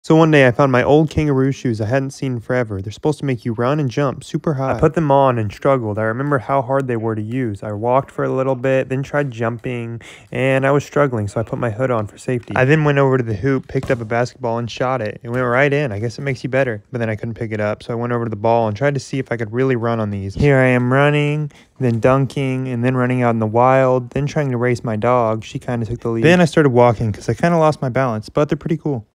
So one day I found my old kangaroo shoes I hadn't seen in forever. They're supposed to make you run and jump super high. I put them on and struggled. I remember how hard they were to use. I walked for a little bit, then tried jumping, and I was struggling, so I put my hood on for safety. I then went over to the hoop, picked up a basketball, and shot it. It went right in. I guess it makes you better. But then I couldn't pick it up, so I went over to the ball and tried to see if I could really run on these. Here I am running, then dunking, and then running out in the wild, then trying to race my dog. She kind of took the lead. Then I started walking because I kind of lost my balance, but they're pretty cool.